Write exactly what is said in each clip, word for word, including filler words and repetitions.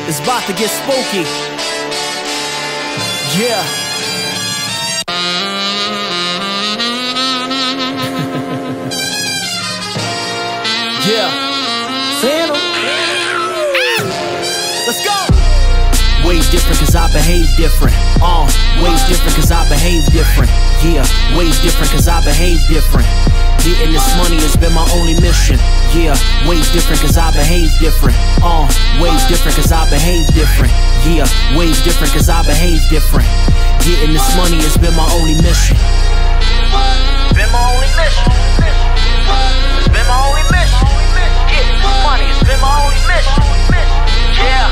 It's about to get spooky. Yeah. Yeah. Seeing them? Let's go. Way different cause I behave different. Uh, way different cause I behave different. Yeah, way different cause I behave different. Getting this money has been my only mission. Yeah, way different cause I behave different. Uh, way different cause I behave different. Yeah, way different cause I behave different. Getting this money has been my only mission. Been my only mission. It's been my only mission. Getting this money has been my only mission. Yeah.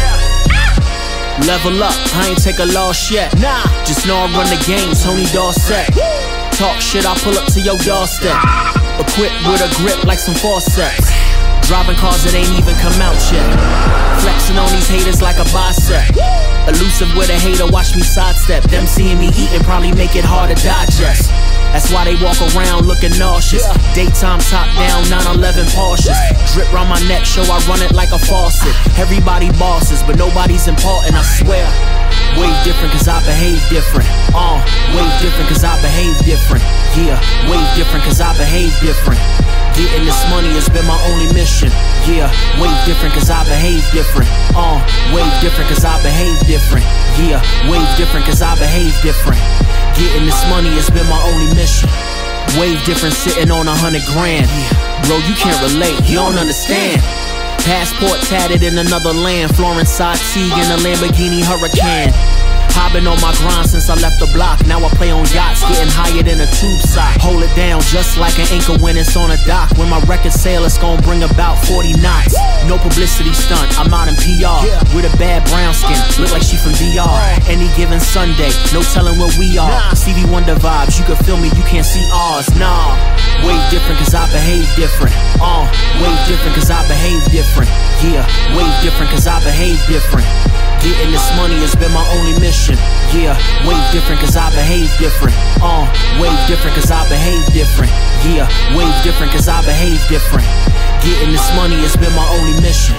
Level up, I ain't take a loss yet. Nah, just know I run the game, Tony Dorsett. Talk shit, I pull up to your doorstep. Equipped with a grip like some forceps. Driving cars that ain't even come out yet. Flexing on these haters like a bicep. Elusive with a hater, watch me sidestep. Them seeing me eating probably make it hard to digest. That's why they walk around looking nauseous. Daytime top down, nine eleven Porsches. Drip round my neck, show I run it like a faucet. Everybody bosses, but nobody's important, I swear. Way different cause I behave different. Uh, way different cause I behave different. Yeah, way different cause I behave different. Getting this money has been my only mission. Yeah, way different cause I behave different. Uh, way different cause I behave different. Yeah, way different cause I behave different. Getting this money has been my only mission. Way different sitting on a hundred grand. Bro, you can't relate, you don't understand. Passport tatted in another land. Florence Satig in a Lamborghini Hurricane. I've been on my grind since I left the block. Now I play on yachts, getting higher than a tube sock. Hold it down just like an anchor when it's on a dock. When my record sale, it's gonna bring about forty knots. No publicity stunt, I'm out in P R with a bad brown skin, look like she from D R. Any given Sunday, no telling where we are. Stevie Wonder vibes, you can feel me, you can't see ours. Nah, way different cause I behave different. Uh, way different cause I behave different. Yeah, way different cause I behave different. Getting this money has been my only mission. Yeah, way different cause I behave different. Uh, way different cause I behave different. Yeah, way different cause I behave different. Getting this money has been my only mission.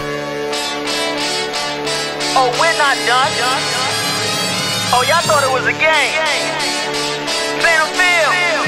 Oh, we're not done. Oh, y'all thought it was a game. Phantom Phil.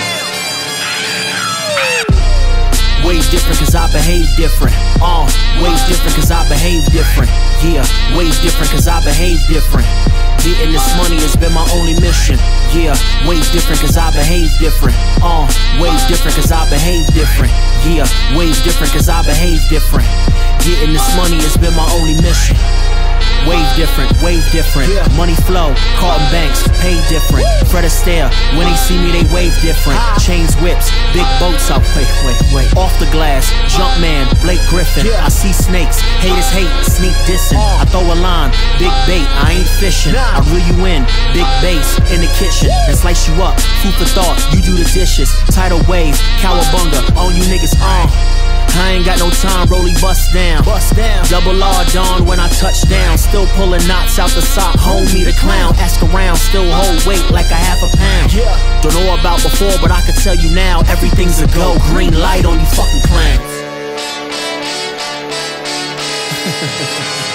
Way different cause I behave different. Uh, way different cause I behave different. Yeah, way different cause I behave different. Getting this money has been my only mission. Yeah, way different cause I behave different. Uh, way different cause I behave different. Yeah, way different cause I behave different. Getting this money has been my only mission. Wave different, wave different. Yeah. Money flow, Carlton Banks, pay different. Fred Astaire, when they see me, they wave different. Ah. Chains, whips, big boats out. Wait, wait, wait. Off the glass, Jumpman, Blake Griffin. Yeah. I see snakes, haters hate, sneak dissing. Uh. I throw a line, big bait, I ain't fishing. Nah. I reel you in, big bass in the kitchen. And slice you up, food for thought, you do the dishes. Tidal wave, cowabunga, all you niggas on. Uh. I ain't got no time, Rolly bust down. Bust down. Double R dawn when I touch down. Still pulling knots out the sock, homie the clown. Ask around, still hold weight like a half a pound. Yeah. Don't know about before, but I can tell you now, everything's a go. Green light on you fucking clowns.